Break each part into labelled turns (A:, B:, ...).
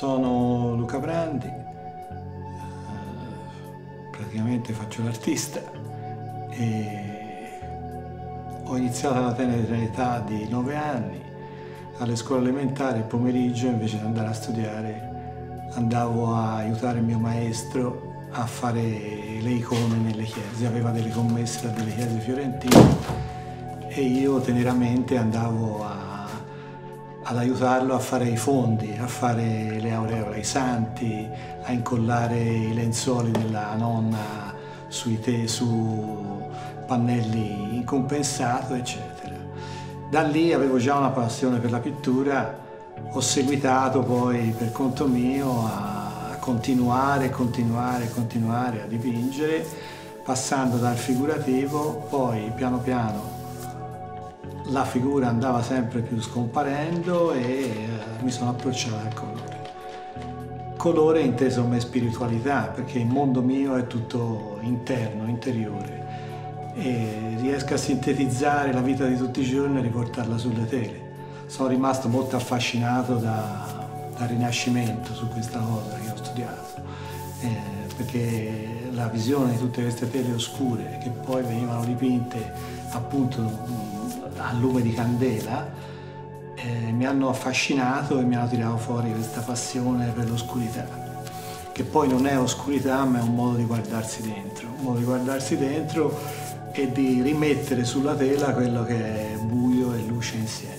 A: Sono Luca Brandi, praticamente faccio l'artista e ho iniziato alla tenera età di 9 anni. Alle scuole elementari il pomeriggio, invece di andare a studiare, andavo a aiutare il mio maestro a fare le icone nelle chiese. Aveva delle commesse da delle chiese fiorentine e io teneramente andavo ad aiutarlo a fare i fondi, a fare le aureole ai santi, a incollare i lenzuoli della nonna su pannelli in compensato, eccetera. Da lì avevo già una passione per la pittura, ho seguitato poi per conto mio a continuare a dipingere, passando dal figurativo, poi piano piano la figura andava sempre più scomparendo e mi sono approcciato al colore. Colore inteso come spiritualità, perché il mondo mio è tutto interno, interiore, e riesco a sintetizzare la vita di tutti i giorni e riportarla sulle tele. Sono rimasto molto affascinato dal Rinascimento su questa cosa che ho studiato, perché la visione di tutte queste tele oscure che poi venivano dipinte appunto a lume di candela mi hanno affascinato e mi hanno tirato fuori questa passione per l'oscurità, che poi non è oscurità ma è un modo di guardarsi dentro, e di rimettere sulla tela quello che è buio e luce insieme.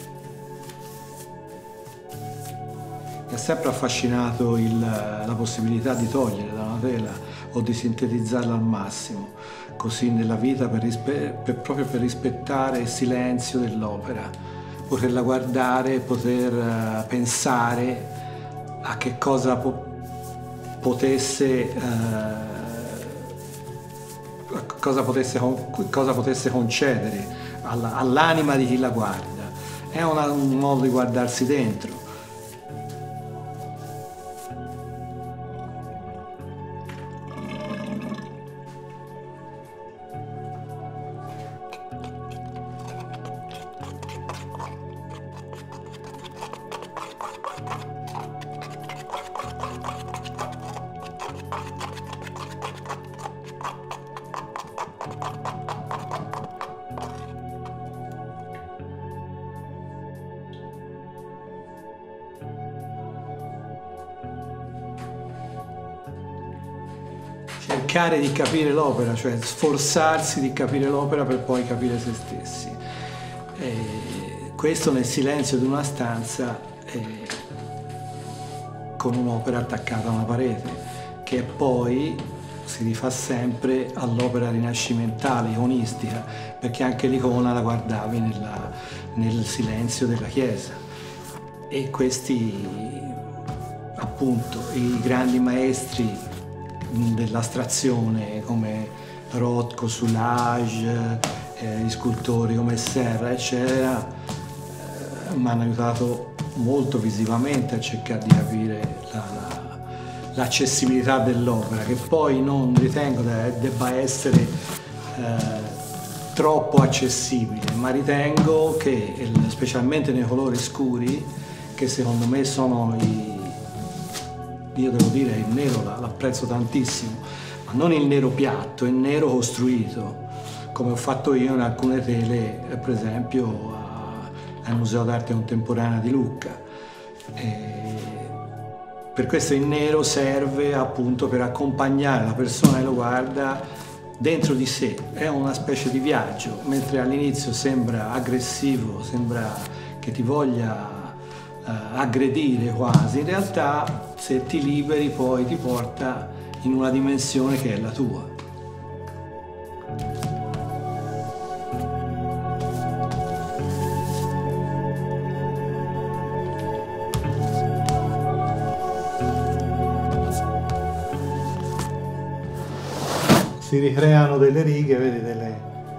A: Mi ha sempre affascinato la possibilità di togliere da una tela o di sintetizzarla al massimo, così nella vita proprio per rispettare il silenzio dell'opera, poterla guardare, poter pensare a che cosa potesse concedere all'anima di chi la guarda. È un modo di guardarsi dentro. Cercare di capire l'opera, cioè sforzarsi di capire l'opera per poi capire se stessi. Questo nel silenzio di una stanza con un'opera attaccata a una parete, che poi si rifà sempre all'opera rinascimentale, iconistica, perché anche l'icona la guardavi nel silenzio della chiesa. E questi, appunto, i grandi maestri dell'astrazione come Rothko, Soulages, gli scultori come Serra, eccetera, mi hanno aiutato molto visivamente a cercare di capire l'accessibilità dell'opera, che poi non ritengo debba essere troppo accessibile, ma ritengo che, specialmente nei colori scuri, che secondo me sono io devo dire il nero l'apprezzo tantissimo, ma non il nero piatto, il nero costruito, come ho fatto io in alcune tele, per esempio al Museo d'Arte Contemporanea di Lucca. Per questo il nero serve appunto per accompagnare la persona che lo guarda dentro di sé, è una specie di viaggio, mentre all'inizio sembra aggressivo, sembra che ti voglia aggredire quasi, in realtà se ti liberi poi ti porta in una dimensione che è la tua. Si ricreano delle righe, vedi,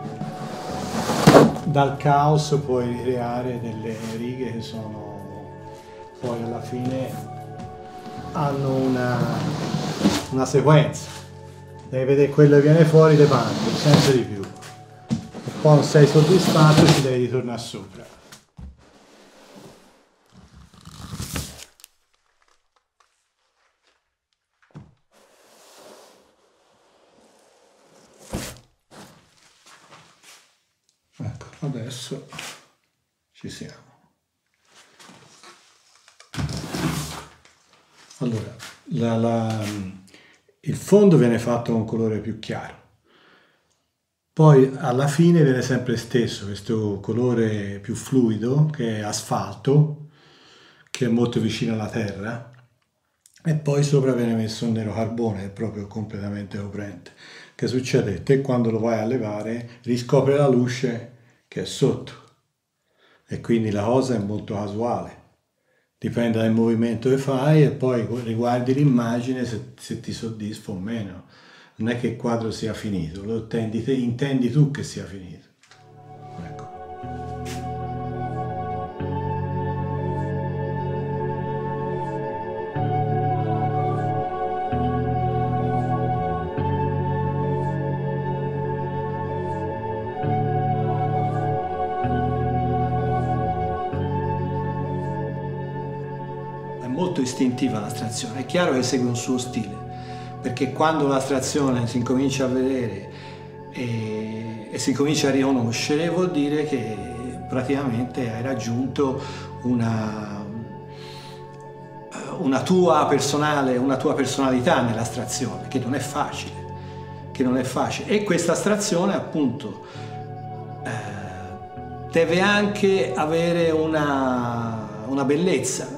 A: dal caos puoi ricreare delle righe che sono poi alla fine hanno una sequenza. Devi vedere quello che viene fuori, le pandi, sempre di più. E poi non sei soddisfatto e ci devi ritornare sopra. adesso ci siamo. Allora, il fondo viene fatto con un colore più chiaro, poi alla fine viene sempre stesso questo colore più fluido che è asfalto, che è molto vicino alla terra, e poi sopra viene messo un nero carbone proprio completamente coprente. Che succede? Te quando lo vai a levare riscopre la luce che è sotto, e quindi la cosa è molto casuale. Dipende dal movimento che fai e poi riguardi l'immagine se ti soddisfa o meno. Non è che il quadro sia finito, lo intendi tu che sia finito. Ecco. È molto istintiva l'astrazione, è chiaro che segue un suo stile, perché quando l'astrazione si incomincia a vedere e si comincia a riconoscere, vuol dire che praticamente hai raggiunto una tua personalità nell'astrazione, che non è facile, e questa astrazione appunto deve anche avere una bellezza,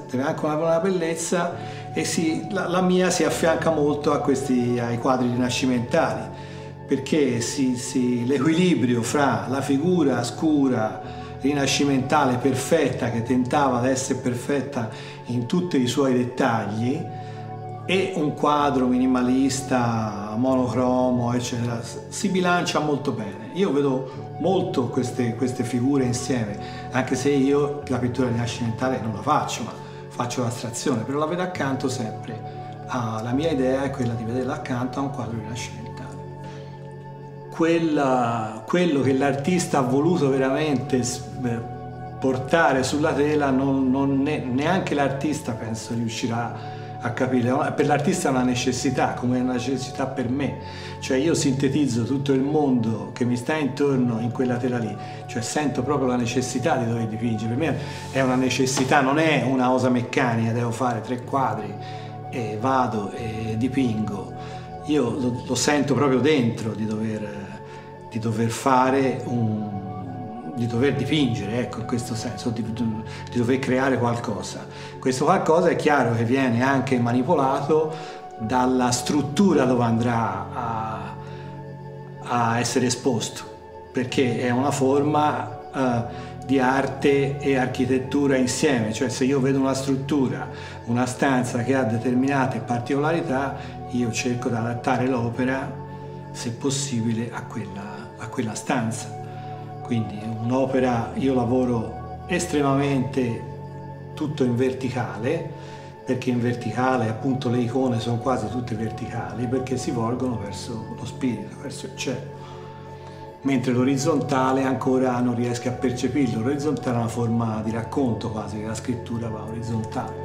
A: e la mia si affianca molto ai quadri rinascimentali, perché l'equilibrio fra la figura scura rinascimentale perfetta, che tentava di essere perfetta in tutti i suoi dettagli, e un quadro minimalista, monocromo, eccetera, si bilancia molto bene. Io vedo molto queste figure insieme, anche se io la pittura rinascimentale non la faccio, ma faccio l'astrazione, però la vedo accanto sempre. La mia idea è quella di vederla accanto a un quadro rinascimentale. Quello che l'artista ha voluto veramente portare sulla tela, neanche l'artista penso riuscirà a capire. Per l'artista è una necessità, come è una necessità per me, cioè io sintetizzo tutto il mondo che mi sta intorno in quella tela lì, cioè sento proprio la necessità di dover dipingere. Per me è una necessità, non è una cosa meccanica, devo fare 3 quadri e vado e dipingo. Io lo sento proprio dentro di dover fare di dover dipingere, ecco, in questo senso, di dover creare qualcosa. Questo qualcosa è chiaro che viene anche manipolato dalla struttura dove andrà a essere esposto, perché è una forma di arte e architettura insieme, cioè se io vedo una struttura, una stanza che ha determinate particolarità, io cerco di adattare l'opera, se possibile, a quella stanza. Quindi un'opera, io lavoro estremamente tutto in verticale, perché in verticale appunto le icone sono quasi tutte verticali, perché si volgono verso lo spirito, verso il cielo. Mentre l'orizzontale ancora non riesco a percepirlo. L'orizzontale è una forma di racconto quasi, che la scrittura va orizzontale.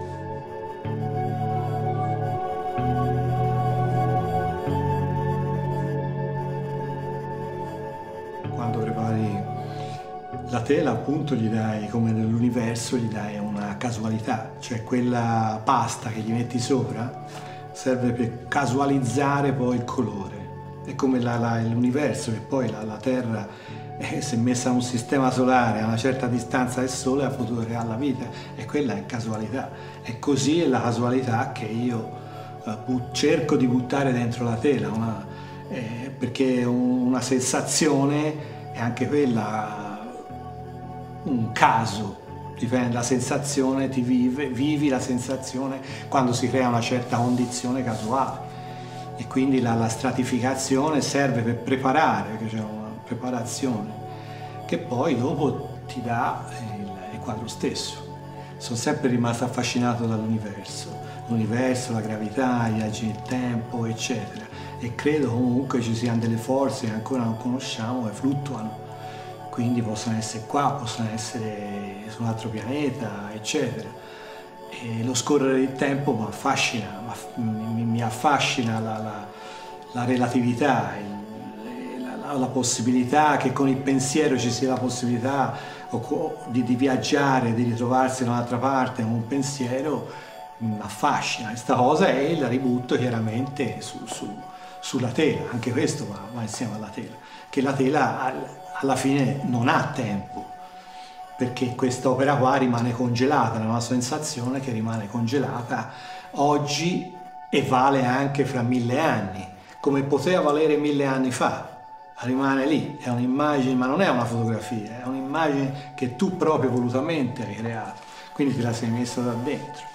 A: Quando prepari la tela appunto gli dai, come nell'universo, gli dai una casualità, cioè quella pasta che gli metti sopra serve per casualizzare poi il colore. È come l'universo, che poi la Terra, se messa a un sistema solare a una certa distanza dal Sole, ha potuto creare la vita, e quella è casualità. E così è la casualità che io cerco di buttare dentro la tela, perché una sensazione è anche quella un caso, dipende, la sensazione, vivi la sensazione quando si crea una certa condizione casuale, e quindi la stratificazione serve per preparare, c'è una preparazione che poi dopo ti dà il quadro stesso. Sono sempre rimasto affascinato l'universo, la gravità, i viaggi nel tempo, eccetera, e credo comunque ci siano delle forze che ancora non conosciamo e fluttuano. Quindi possono essere qua, possono essere su un altro pianeta, eccetera. E lo scorrere del tempo mi affascina la relatività, la possibilità che con il pensiero ci sia la possibilità di viaggiare, di ritrovarsi da un'altra parte con un pensiero, mi affascina. Questa cosa e la ributto chiaramente sulla tela, anche questo va insieme alla tela, che la tela alla fine non ha tempo, perché questa opera qua rimane congelata, è una sensazione che rimane congelata oggi e vale anche fra 1000 anni, come poteva valere 1000 anni fa. Rimane lì, è un'immagine, ma non è una fotografia, è un'immagine che tu proprio volutamente hai creato, quindi te la sei messa da dentro.